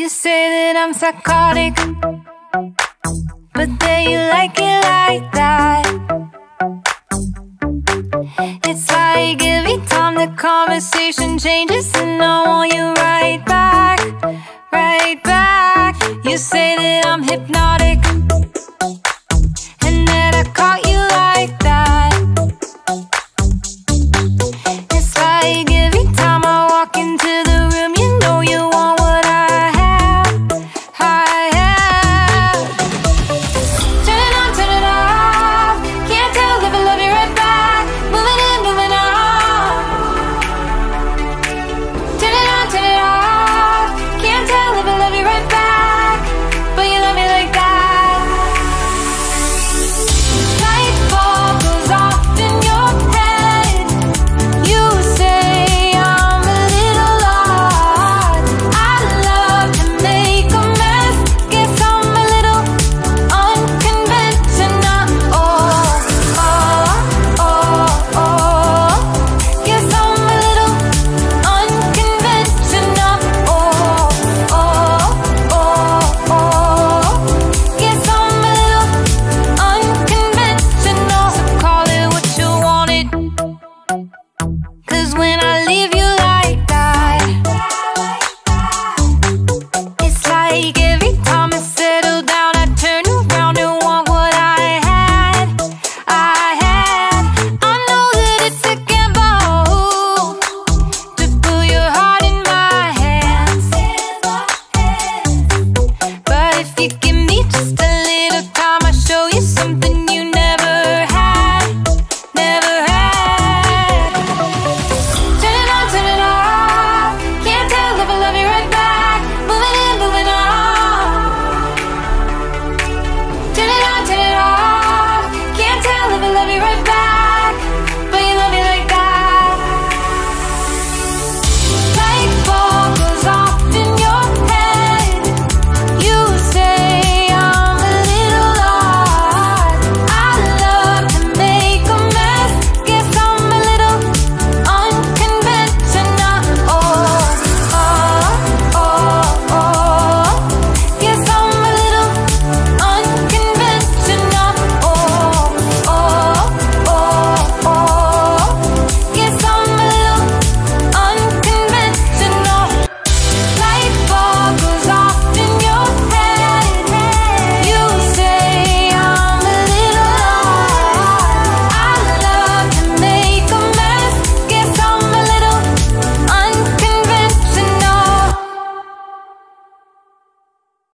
You say that I'm psychotic, but then you like it like that. It's like every time the conversation changes, and I want you right back, right back. You say that I'm hypnotic,